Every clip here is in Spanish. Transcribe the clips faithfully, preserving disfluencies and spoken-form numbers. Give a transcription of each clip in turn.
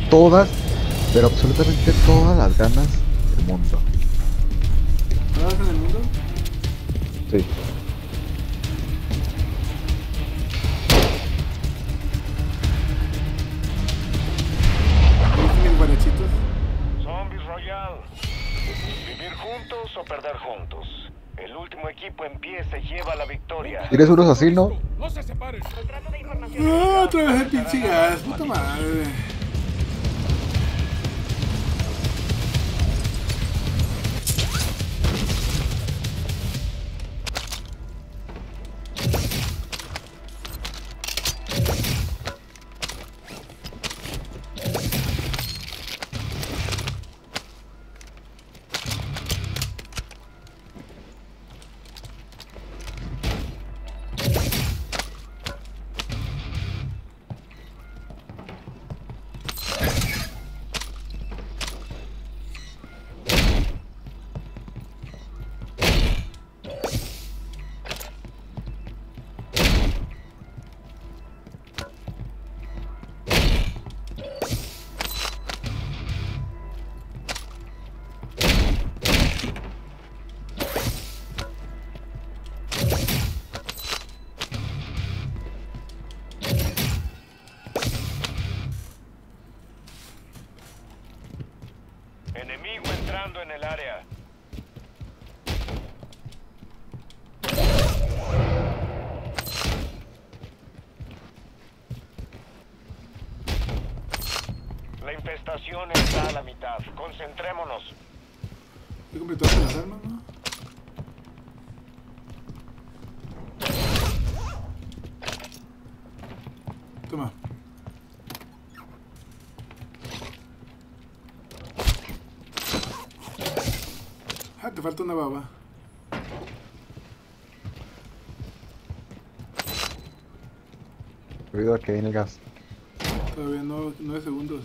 todas, pero absolutamente todas las ganas del mundo. ¿Todas en el mundo? Sí. ¿Viste mis guarachitos? Zombies Royal. Vivir juntos o perder juntos. El último equipo en pie se lleva la victoria. ¿Tienes unos así, no? No se separen. Contrato de información. Ah, otra vez el pinche gas, puta madre. Enemigo entrando en el área. La infestación está a la mitad. Concentrémonos. ¿Qué completaste las armas, no? Toma. Ah, te falta una baba. Cuidado que viene el gas. Todavía no, nueve segundos.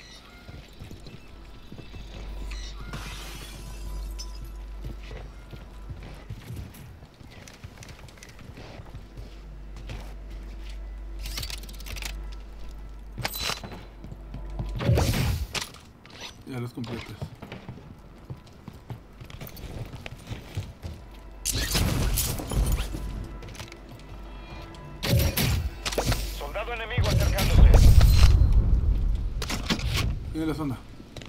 Ya los completas. Soldado enemigo acercándose. Tiene la zona.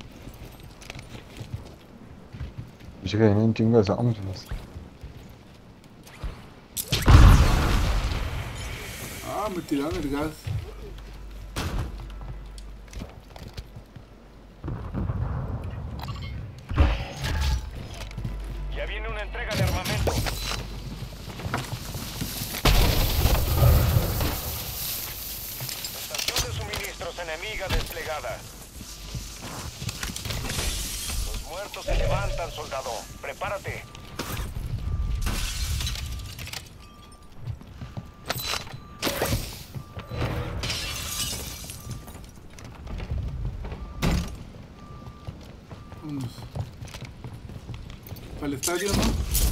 Yo que viene un chingo de zombies. Ah, me tiraron el gas. Ya viene una entrega de armamento. Estación de suministros enemiga desplegada. Los muertos se levantan, soldado. Prepárate. Vámonos. Para el estadio, ¿no?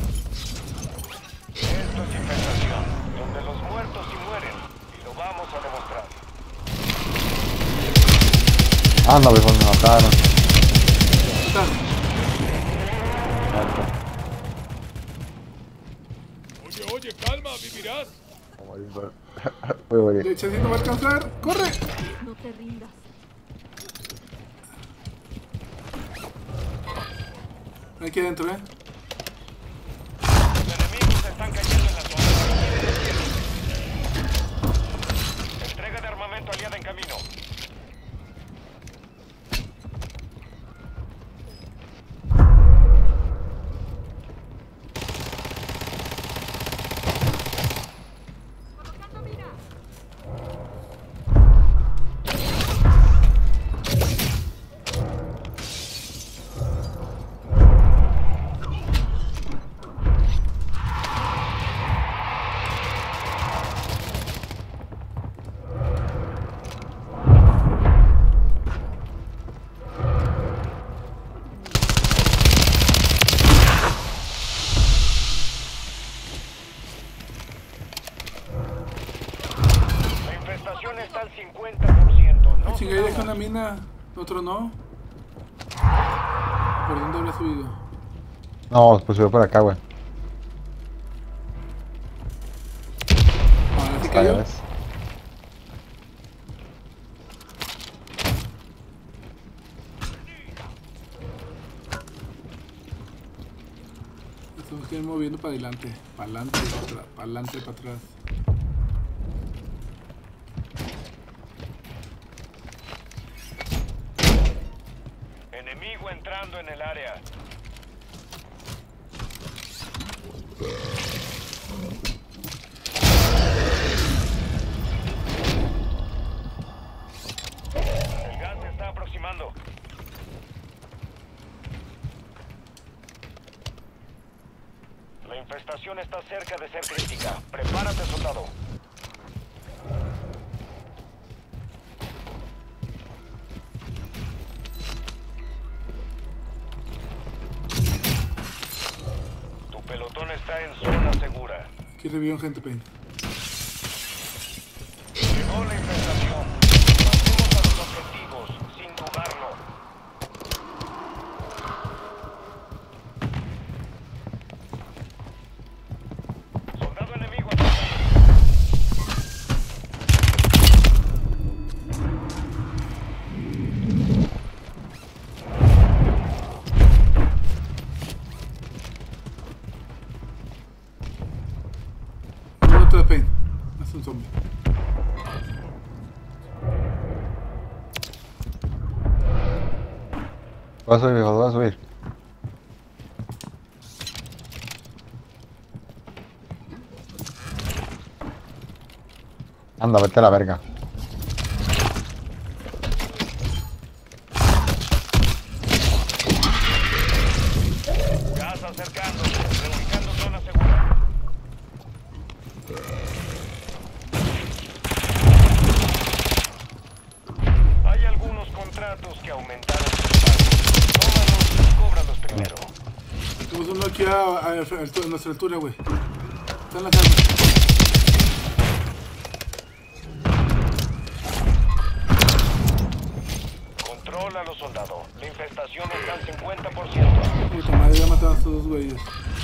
Esto es infestación, donde los muertos sí mueren. Y lo vamos a demostrar. Ah, no, mejor me mataron. Está. Oye, oye, calma, vivirás. Voy a morir. De hecho, así no va a alcanzar. ¡Corre! No te rindas. Aquí adentro, ¿eh? Los enemigos están cayendo en la zona. Entrega de armamento aliada en camino. La infestación está al cincuenta por ciento. No Chinga, se ahí deja haga. una mina. Otro no. ¿Por dónde habrá subido? No, pues subió por acá, güey. Ahora sí Ah, ya cayó. ves. Nos tenemos que ir moviendo para adelante. Para adelante, para atrás. Para adelante, para atrás. Enemigo entrando en el área. El gas se está aproximando. La infestación está cerca de ser crítica. Prepárate, soldado. Tu pelotón está en zona segura. Aquí revivieron gente, Pain. Llegó la infestación. Pasemos a los objetivos, sin dudarlo. Soldado enemigo atacado. Un otro de Pain. Es un zombie. Voy a subir, viejo, voy a subir. Anda, vete a la verga. Gas acercándose, reubicando zona segura. Hay algunos contratos que aumentaron sus pagos. Tómalos y cóbralos primero. Tenemos uno aquí a, a, a, a nuestra altura, güey. Están las armas. Contrólalo, soldado. La infestación está al cincuenta por ciento. Puta madre, ya mataron a estos dos güeyes.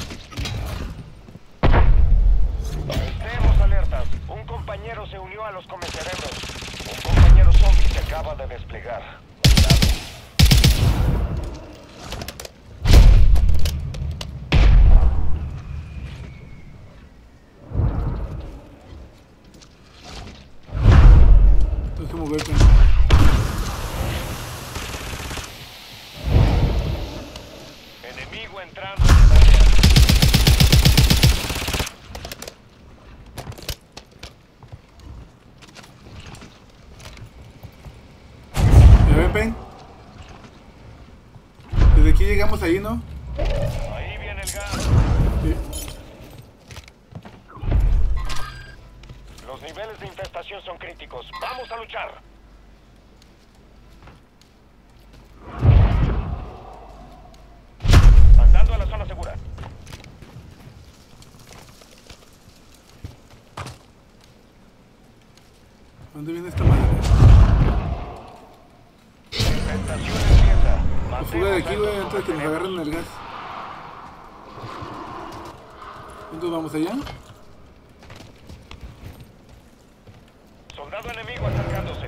Estemos alertas. Un compañero se unió a los comecerebros. Un compañero zombie se acaba de desplegar. Cuidado. Tengo que mover, Pain. Enemigo entrando en el área. ¿Ya ven, Pain? Desde aquí llegamos ahí, ¿no? Ahí viene el gas. Sí. Los niveles de infestación son críticos. ¡Vamos a luchar! Andando a la zona segura. ¿Dónde viene esta madre? La infestación empieza. La fuga de aquí, Mantemos güey, altos antes de que nos los agarren el gas. ¿Entonces vamos allá? Soldado enemigo acercándose.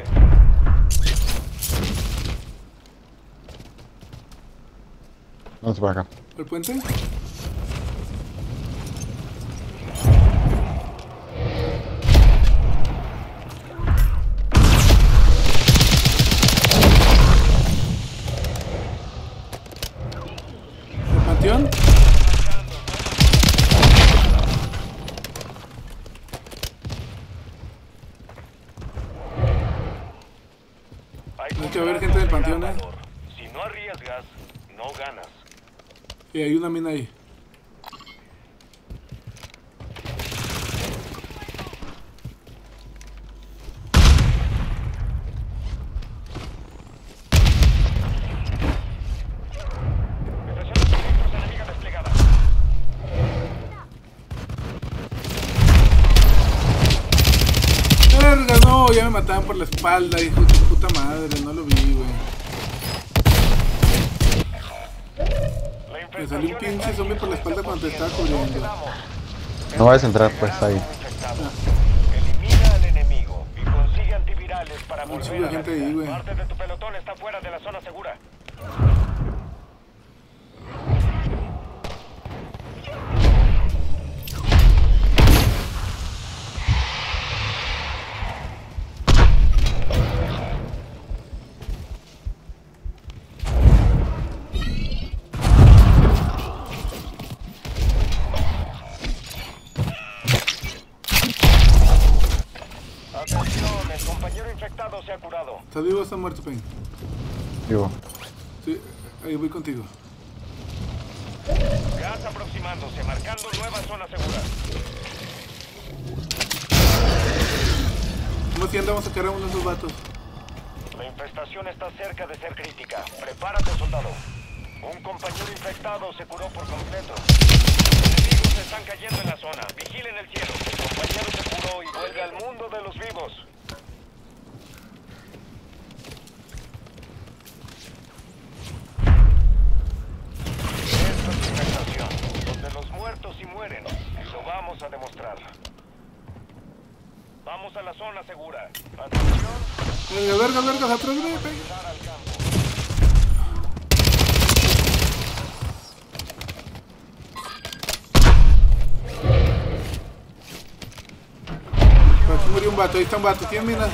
Vamos por acá. ¿El puente? ¿El panteón? Hay que haber gente del panteón, ¿eh? Si no arriesgas, no ganas. Y hay una mina ahí. Estación de suministros enemiga desplegada. ¡Verga! No, ya me mataban por la espalda, hijo de tu puta madre, no lo vi, güey. Me salió un pinche zombie por la espalda cuando te estaba cubriendo. No vayas a entrar, pues ahí. Elimina al enemigo y consigue antivirales para Un volver chingo de a la gente ahí, vida. güey. Parte de tu pelotón está fuera de la zona segura. Atención, el compañero infectado se ha curado. ¿Estás vivo o estás muerto, Pen? Digo. Sí, ahí voy contigo. Gas aproximándose, marcando nueva zona segura. ¿Cómo si andamos a sacar a uno de esos vatos? La infestación está cerca de ser crítica. Prepárate, soldado. Un compañero infectado se curó por completo. Enemigos están cayendo en la zona. Vigilen el cielo. El compañero se curó y vuelve al mundo de los vivos. Esta es infestación, donde los muertos sí mueren. Y lo vamos a demostrar. Vamos a la zona segura. Atención. Verga, verga, verga, atrás de mí, Pen. Regresar al campo. Aquí murió un vato, ahí está un vato. ¿Tiene minas?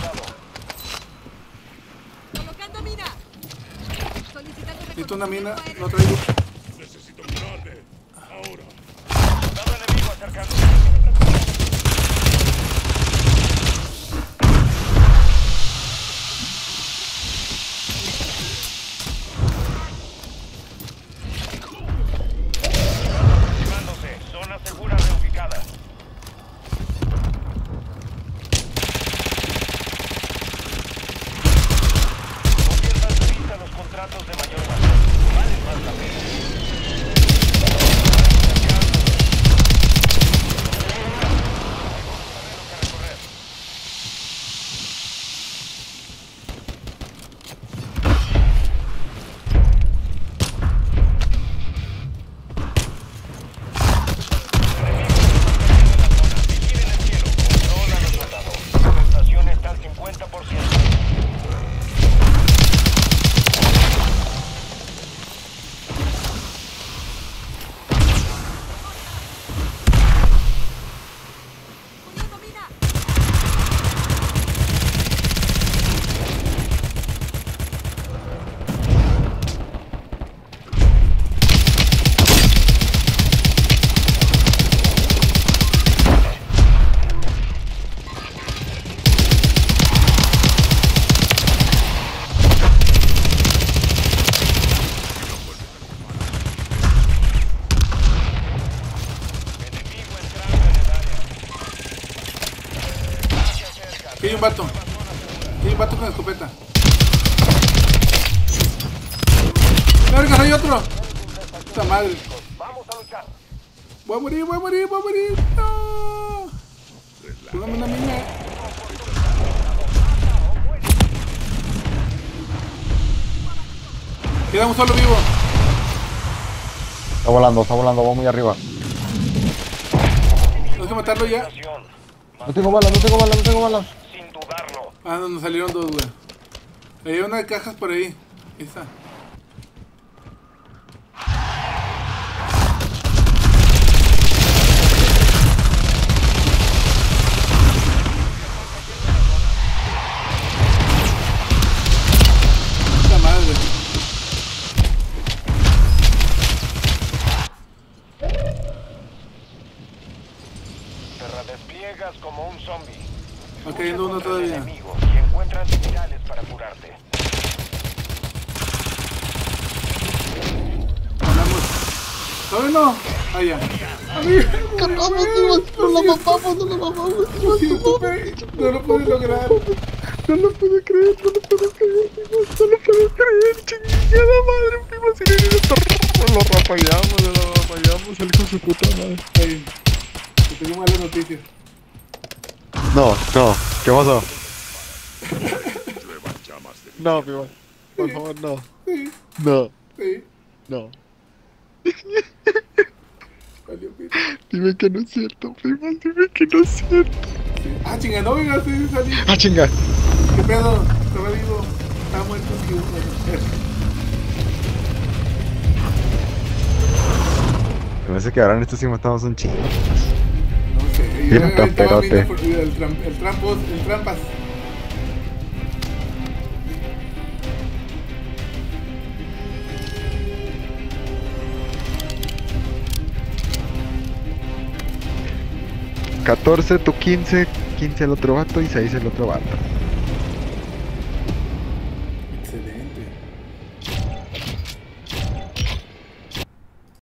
Colocando mina. Solicitando Necesito una mina, reconocimiento no aéreo. traigo. Necesito curarme. Ahora. Soldado enemigo acercándose. Aproximándose. Zona segura reubicada. No pierdas de vista los contratos de mayor valor. Valen más la pena. Vigilen el cielo. Controla los soldados. La infestación está al cincuenta por ciento. Poniendo mina. Enemigo entrando en el área. Se acerca. Aquí hay un vato. Aquí hay un vato con escopeta. ¡Verga, hay otro! ¡Puta madre! Vamos a luchar. Voy a morir, voy a morir, voy a morir. ¡No! Póngame una mina. Quedamos solo vivo. Está volando, está volando, va muy arriba. Tengo que matarlo ya. Infestación. No tengo balas, no tengo balas, no tengo balas. Sin dudarlo. Ah, no, nos salieron dos, güey. Hay una de cajas por ahí. Ahí está. Puta madre. Te redespliegas como un zombie. Va cayendo uno Lucha contra el todavía. enemigo y encuentra antivirales para curarte. Ganamos. ¿Todavía no? Ah, ya. No lo mamamos, no lo mamamos. Lo siento, Pen. No lo pude lograr. No lo puedo creer, no lo puedo creer, primo, no lo puedo creer, chingada madre, primo, si le lo rapallamos, lo rapallamos, el hijo de su puta madre. Ey, te tengo malas noticias. No, no, ¿qué pasó? Lluevan llamas de No, primo, por favor, no, Sí, no, sí. no. Valió pito. Dime que no es cierto, primas, dime que no es cierto. Sí. Ah, chinga, no vengas, sí, salí. Ah, chinga. ¿Qué pedo? Estaba vivo. Estaba muerto, sí, uno. Me parece que ahora en esto sí matamos un chingo. No sé, yo Mira, ahorita estaba camperote. viendo por- el, tram, el trampos, el trampas. catorce, tú quince, quince el otro vato y seis el otro vato.